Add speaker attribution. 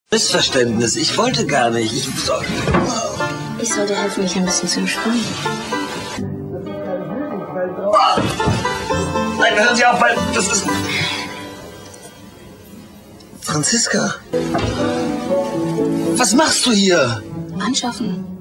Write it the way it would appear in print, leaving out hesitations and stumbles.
Speaker 1: Missverständnis. Ich wollte gar nicht.
Speaker 2: Ich sollte helfen, mich ein bisschen zu entspannen.
Speaker 1: Nein, hören Sie auf, weil das ist... Franziska. Was machst du hier?
Speaker 2: Mannschaften.